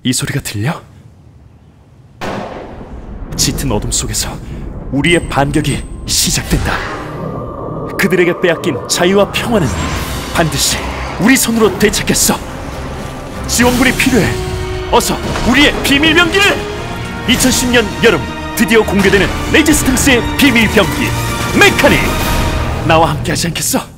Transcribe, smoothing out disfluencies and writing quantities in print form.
이 소리가 들려? 짙은 어둠 속에서 우리의 반격이 시작된다. 그들에게 빼앗긴 자유와 평화는 반드시 우리 손으로 되찾겠어. 지원군이 필요해. 어서 우리의 비밀 병기를! 2010년 여름 드디어 공개되는 레지스탕스의 비밀 병기 메카닉! 나와 함께 하지 않겠어?